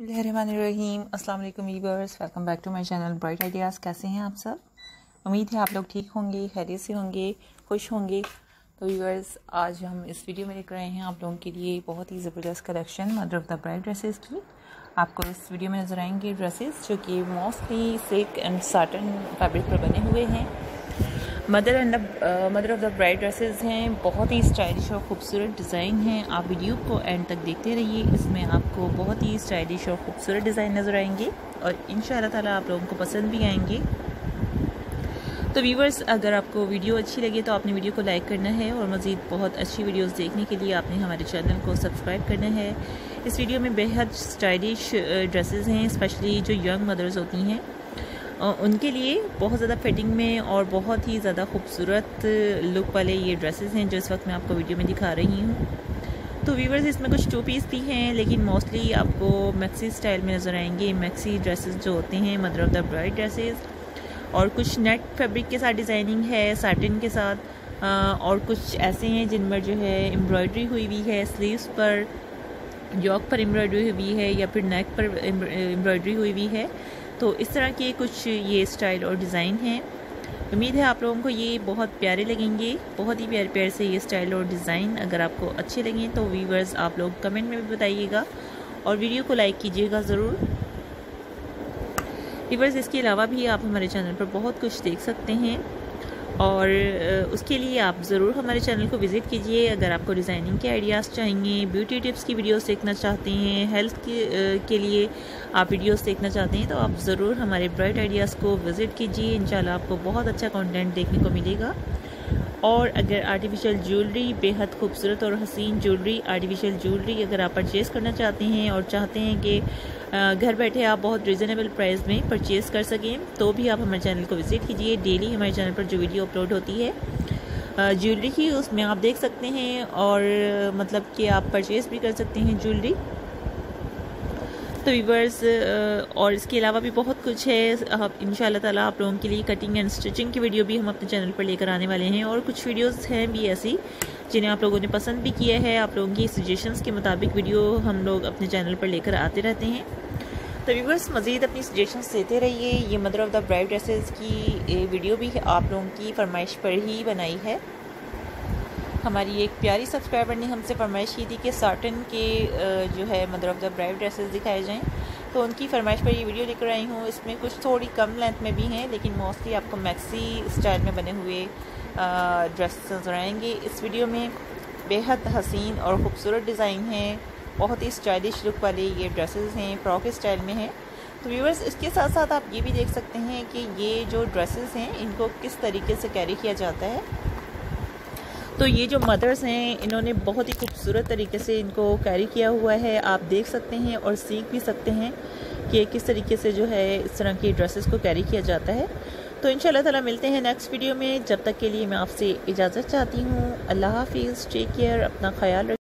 बिस्मिल्लाहिर्रहमानिर्रहीम। अस्सलाम वालेकुम viewers, welcome back to my channel bright ideas. कैसे हैं आप सब? उम्मीद है आप लोग ठीक होंगे, खैरियत से होंगे, खुश होंगे। तो वीवर्स, आज हम इस वीडियो में लेकर आए हैं आप लोगों के लिए बहुत ही ज़बरदस्त collection mother of the bride dresses की। आपको इस वीडियो में नज़र आएंगे ड्रेसेस जो कि mostly silk and satin fabric पर बने हुए हैं। Mother of the bride dresses हैं, बहुत ही स्टाइलिश और ख़ूबसूरत डिज़ाइन हैं। आप वीडियो को एंड तक देखते रहिए, इसमें आपको बहुत ही स्टाइलिश और ख़ूबसूरत डिज़ाइन नज़र आएंगे और इंशाअल्लाह ताला आप लोगों को पसंद भी आएंगे। तो व्यूवर्स, अगर आपको वीडियो अच्छी लगे तो आपने वीडियो को लाइक करना है और मज़ीद बहुत अच्छी वीडियोस देखने के लिए आपने हमारे चैनल को सब्सक्राइब करना है। इस वीडियो में बेहद स्टाइलिश ड्रेसेस हैं, स्पेशली जो यंग मदर्स होती हैं उनके लिए बहुत ज़्यादा फिटिंग में और बहुत ही ज़्यादा खूबसूरत लुक वाले ये ड्रेसेस हैं जो इस वक्त मैं आपको वीडियो में दिखा रही हूँ। तो व्यूवर्स, इसमें कुछ 2 पीस भी हैं, लेकिन मोस्टली आपको मैक्सी स्टाइल में नज़र आएंगे। मैक्सी ड्रेसेस जो होते हैं mother of the bride dresses, और कुछ नेट फैब्रिक के साथ डिज़ाइनिंग है, साटिन के साथ, और कुछ ऐसे हैं जिनमें जो है एम्ब्रॉयडरी हुई हुई है, स्लीव्स पर, योक पर एम्ब्रॉयडरी हुई है या फिर नेक पर एम्ब्रॉयडरी हुई हुई है। तो इस तरह के कुछ ये स्टाइल और डिज़ाइन हैं। उम्मीद है आप लोगों को ये बहुत प्यारे लगेंगे, बहुत ही प्यारे प्यारे से ये स्टाइल और डिज़ाइन। अगर आपको अच्छे लगें तो व्यूवर्स आप लोग कमेंट में भी बताइएगा और वीडियो को लाइक कीजिएगा ज़रूर। व्यूवर्स, इसके अलावा भी आप हमारे चैनल पर बहुत कुछ देख सकते हैं और उसके लिए आप ज़रूर हमारे चैनल को विज़िट कीजिए। अगर आपको डिज़ाइनिंग के आइडियाज़ चाहिए, ब्यूटी टिप्स की वीडियोस देखना चाहते हैं, हेल्थ के लिए आप वीडियोस देखना चाहते हैं तो आप ज़रूर हमारे ब्राइट आइडियाज़ को विज़िट कीजिए। इंशाल्लाह आपको बहुत अच्छा कंटेंट देखने को मिलेगा। और अगर आर्टिफिशियल ज्वेलरी, बेहद खूबसूरत और हसीन ज्वेलरी, आर्टिफिशियल ज्वेलरी अगर आप परचेज़ करना चाहते हैं और चाहते हैं कि घर बैठे आप बहुत रिजनेबल प्राइस में परचेज़ कर सकें तो भी आप हमारे चैनल को विज़िट कीजिए। डेली हमारे चैनल पर जो वीडियो अपलोड होती है ज्वेलरी की, उसमें आप देख सकते हैं और मतलब कि आप परचेज़ भी कर सकते हैं ज्वेलरी। तो व्यूवर्स, और इसके अलावा भी बहुत कुछ है। इंशाल्लाह ताला आप लोगों के लिए कटिंग एंड स्टिचिंग की वीडियो भी हम अपने चैनल पर लेकर आने वाले हैं और कुछ वीडियोस हैं भी ऐसी जिन्हें आप लोगों ने पसंद भी किया है। आप लोगों की सजेशंस के मुताबिक वीडियो हम लोग अपने चैनल पर लेकर आते रहते हैं। तो व्यूवर्स, मज़ीद अपनी सजेशंस देते रहिए। ये mother of the bride dresses की वीडियो भी आप लोगों की फरमाइश पर ही बनाई है। हमारी एक प्यारी सब्सक्राइबर ने हमसे फरमाइश की थी कि साटन के जो है mother of the bride dresses दिखाए जाएं, तो उनकी फरमाइश पर ये वीडियो लेकर आई हूँ। इसमें कुछ थोड़ी कम लेंथ में भी हैं, लेकिन मोस्टली आपको मैक्सी स्टाइल में बने हुए ड्रेसेस नज़र आएंगे। इस वीडियो में बेहद हसीन और ख़ूबसूरत डिज़ाइन हैं, बहुत ही स्टाइलिश लुक वाले ये ड्रेसेस हैं, फ्रॉक स्टाइल में हैं। तो व्यूवर्स, इसके साथ साथ आप ये भी देख सकते हैं कि ये जो ड्रेसेस हैं इनको किस तरीके से कैरी किया जाता है। तो ये जो मदर्स हैं इन्होंने बहुत ही खूबसूरत तरीके से इनको कैरी किया हुआ है, आप देख सकते हैं और सीख भी सकते हैं कि किस तरीके से जो है इस तरह की ड्रेसेस को कैरी किया जाता है। तो इंशाल्लाह ताला मिलते हैं नेक्स्ट वीडियो में। जब तक के लिए मैं आपसे इजाज़त चाहती हूँ। अल्लाह हाफिज़, टेक केयर, अपना ख्याल रखिए।